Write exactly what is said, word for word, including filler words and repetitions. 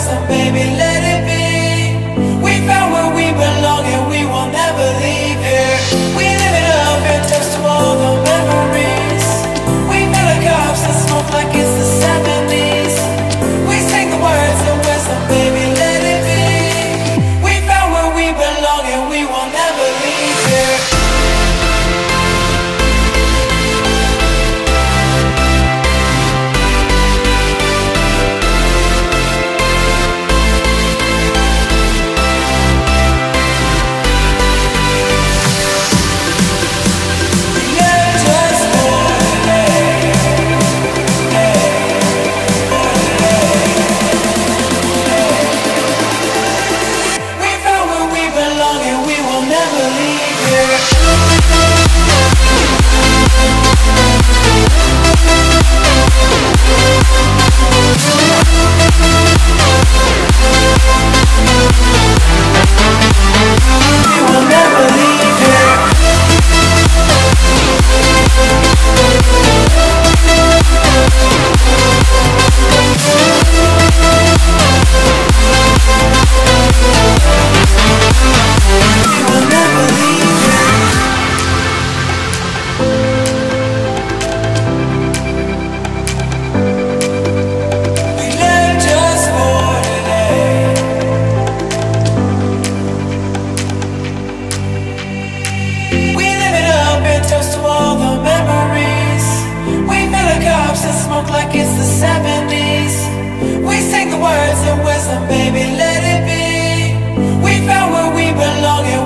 wisdom, baby, let it be. We found where we belong and we will never leave here. We live it up and toast to all the memories. We fill the cups and smoke like it's the seventies. We sing the words of wisdom, baby, let it be. We found where we belong and we will never leave here. Like it's the seventies. We sing the words of wisdom, baby, let it be. We found where we belong and